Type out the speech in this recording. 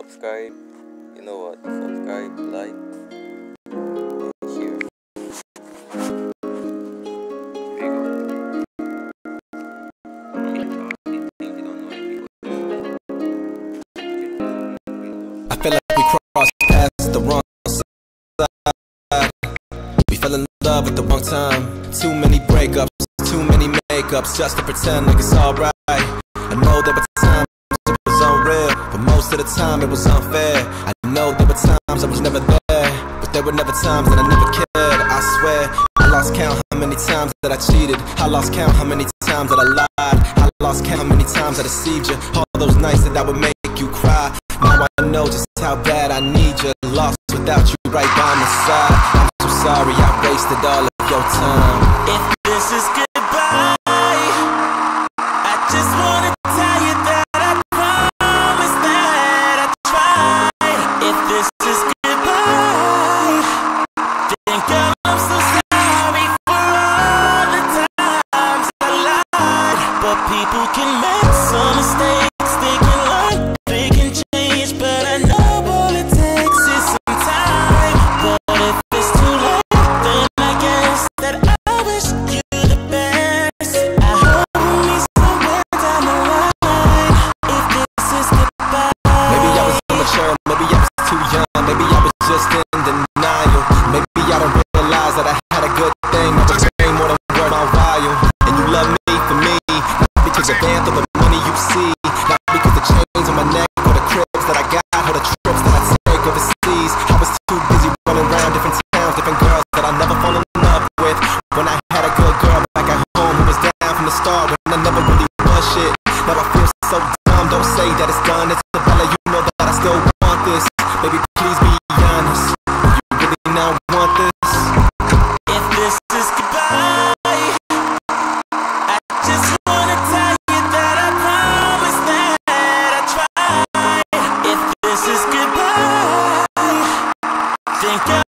subscribe. You know what? Subscribe, like, and share. There you go. I feel like we crossed paths at the wrong side. We fell in love at the wrong time. Too many breakups, too many makeups, just to pretend like it's alright. I know there were times it was unreal, but most of the time it was unfair. I know there were times I was never there, but there were never times that I never cared. I swear, I lost count how many times that I cheated. I lost count how many times that I lied. I lost count how many times I deceived you. All those nights that I would make you cry. Now I know just how bad I need you. Lost without you right by my side. I'm so sorry I wasted all of your time. If this is goodbye, I just wanna tell you that I promise that I tried. If this is goodbye, then girl, I'm so sorry for all the times I lied. But people can make some mistakes, they can learn, they can change, but I know all it takes is some time. But if it's too late, then I guess that I wish you the best. I hope you meet somewhere down the line. If this is goodbye, Maybe I was immature, maybe I was too young, maybe I was just in denial. Maybe I don't realize that I had a good thing. I was way more than worth my while. And you love me for me, not because of dance or the money you see, not because the chains on my neck or the cribs that I got or the trips that I take overseas. I was too busy running around different towns, different girls that I never fall in love with. When I had a good girl back at home who was down from the start, when I never really was shit. Now I feel so dumb, don't say that it's done. It's Isabella, you know that I still want this. Baby, please be honest, you really now want this? if this is goodbye, I just wanna tell you that I promise that I tried. If this is goodbye, then girl,